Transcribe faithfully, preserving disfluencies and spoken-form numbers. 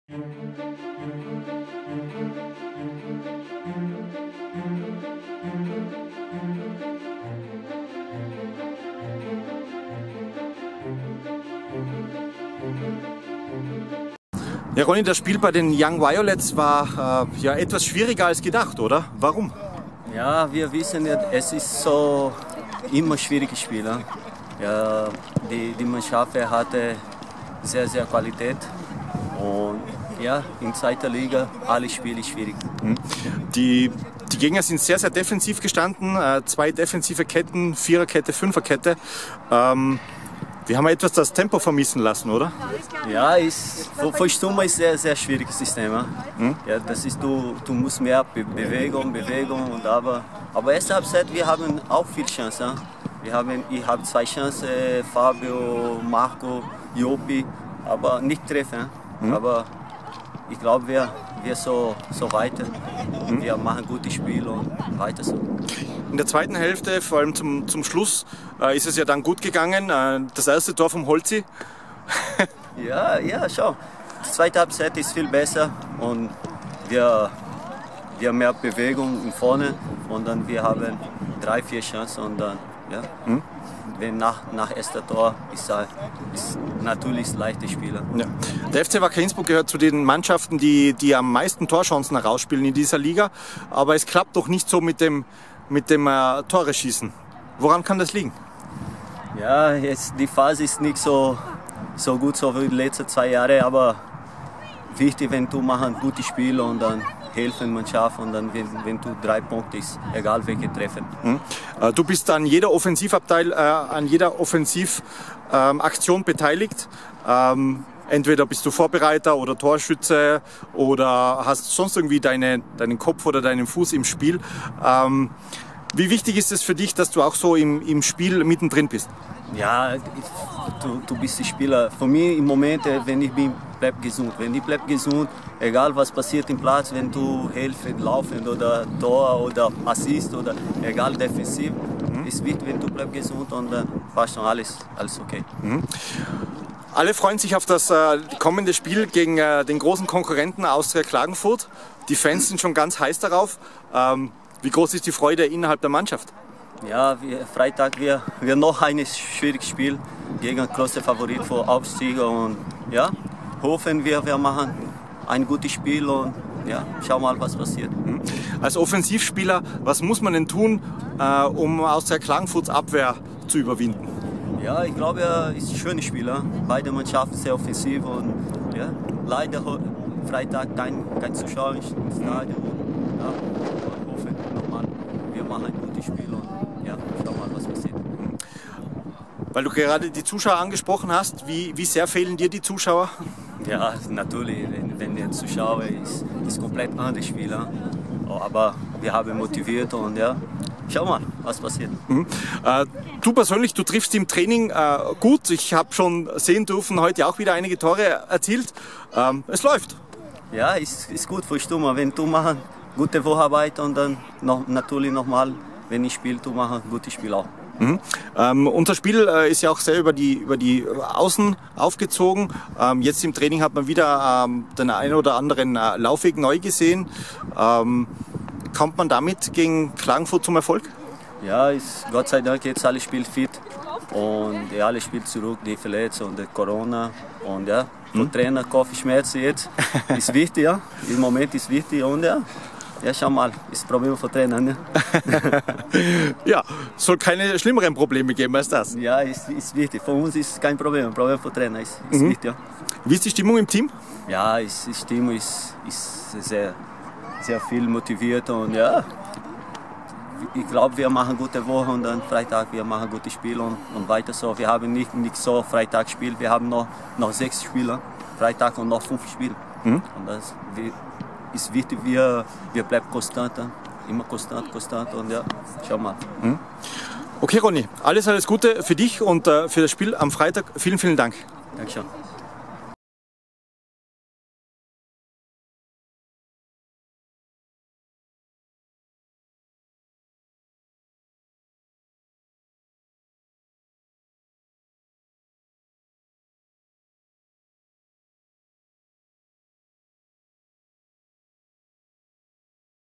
Ja, Ronny, das Spiel bei den Young Violets war äh, ja etwas schwieriger als gedacht, oder? Warum? Ja, wir wissen, es ist so immer schwieriges Spiel. Ja, die, die Mannschaft hatte sehr, sehr Qualität und ja, in zweiter Liga alle Spiele schwierig. Die, die Gegner sind sehr, sehr defensiv gestanden, äh, zwei defensive Ketten, Viererkette, Fünferkette. Ähm, Wir haben etwas das Tempo vermissen lassen, oder? Ja, ist, für, für Stürmer ist ein sehr, sehr schwieriges System. Ja? Hm? Ja, das ist, du, du musst mehr Be Bewegung, Bewegung. Und aber, aber erste Halbzeit, wir haben auch viel Chance. Ja? Wir haben, ich habe zwei Chancen, Fabio, Marco, Jopi, aber nicht treffen. Ja? Hm? Aber ich glaube, wir, wir so, so weiter. Hm? Wir machen gute Spiele und weiter so. In der zweiten Hälfte, vor allem zum, zum Schluss, äh, ist es ja dann gut gegangen. Äh, das erste Tor vom Holzi. ja, ja, schau. Die zweite Halbzeit ist viel besser und wir, wir haben mehr Bewegung in vorne und dann wir haben drei, vier Chancen und dann, ja. Hm? Wenn nach, nach erster Tor ist es natürlich leichter Spieler. Ja. Der F C Wacker Innsbruck gehört zu den Mannschaften, die, die am meisten Torchancen herausspielen in dieser Liga. Aber es klappt doch nicht so mit dem, mit dem äh, Tore schießen. Woran kann das liegen? Ja, jetzt, die Phase ist nicht so, so gut so wie die letzten zwei Jahre, aber wichtig, wenn du machst ein gutes Spiel und dann helfen Mannschaft und dann, wenn, wenn du drei Punkte ist, egal welche treffen. Mhm. Äh, du bist an jeder Offensivabteil, äh, an jeder Offensivaktion ähm, beteiligt. Ähm, entweder bist du Vorbereiter oder Torschütze oder hast sonst irgendwie deine, deinen Kopf oder deinen Fuß im Spiel. Ähm, wie wichtig ist es für dich, dass du auch so im, im Spiel mittendrin bist? Ja, du, du bist der Spieler. Für mich im Moment, wenn ich bin, bleib gesund. Wenn ich bleib gesund, egal was passiert im Platz, wenn du helfen, laufen oder Tor oder Assist oder egal defensiv, mhm. ist wichtig, wenn du bleib gesund und dann passt schon alles, alles okay. Mhm. Alle freuen sich auf das äh, kommende Spiel gegen äh, den großen Konkurrenten Austria Klagenfurt. Die Fans sind schon ganz heiß darauf. Ähm, wie groß ist die Freude innerhalb der Mannschaft? Ja, wir, Freitag wir, wir noch ein schwieriges Spiel gegen einen großen Favorit für Aufstieg und ja, hoffen wir, wir machen ein gutes Spiel und ja, schau mal, was passiert. Als Offensivspieler, was muss man denn tun, äh, um Austria Klagenfurts Abwehr zu überwinden? Ja, ich glaube, er ist ein schöner Spieler. Beide Mannschaften sehr offensiv und ja, leider Freitag kein, kein Zuschauer im Stadion. Ja, wir hoffen nochmal, wir machen ein gutes Spiel und ja, schau mal, was passiert. Weil du gerade die Zuschauer angesprochen hast, wie, wie sehr fehlen dir die Zuschauer? Ja, natürlich, wenn, wenn der Zuschauer ist, ist komplett anderes Spiel. Aber wir haben motiviert und ja, schau mal, was passiert. Mhm. Äh, du persönlich, du triffst im Training äh, gut. Ich habe schon sehen dürfen, heute auch wieder einige Tore erzielt. Ähm, es läuft. Ja, ist, ist gut für Stürmer. Wenn du machst gute Vorarbeit und dann noch, natürlich nochmal, wenn ich spiele, du machst ein gutes Spiel auch. Mhm. Ähm, unser Spiel äh, ist ja auch sehr über die, über die Außen aufgezogen. Ähm, jetzt im Training hat man wieder ähm, den einen oder anderen äh, Laufweg neu gesehen. Ähm, kommt man damit gegen Klagenfurt zum Erfolg? Ja, ist, Gott sei Dank jetzt alle spielen fit und ja, alle spielen zurück, die verletzt und die Corona und ja, für mhm. Trainer Kopfschmerzen jetzt ist wichtig, ja. Im Moment ist wichtig und ja. Ja, schau mal, ist ein Problem für Trainer. Ne? Ja, soll keine schlimmeren Probleme geben als das. Ja, ist, ist wichtig. Für uns ist kein Problem. Ein Problem für Trainer ist, ist mhm. wichtig. Ja. Wie ist die Stimmung im Team? Ja, ist, die Stimmung ist, ist sehr, sehr viel motiviert und ja, ich glaube, wir machen eine gute Woche und dann Freitag wir machen ein gutes Spiel und, und weiter so. Wir haben nicht, nicht so Freitag Spiel, wir haben noch, noch sechs Spiele, Freitag und noch fünf Spiele. Mhm. Und das, wir, ist wichtig, wir, wir bleiben konstant, immer konstant, konstant und ja, schau mal. Mhm. Okay, Ronny, alles, alles Gute für dich und äh, für das Spiel am Freitag. Vielen, vielen Dank. Dankeschön.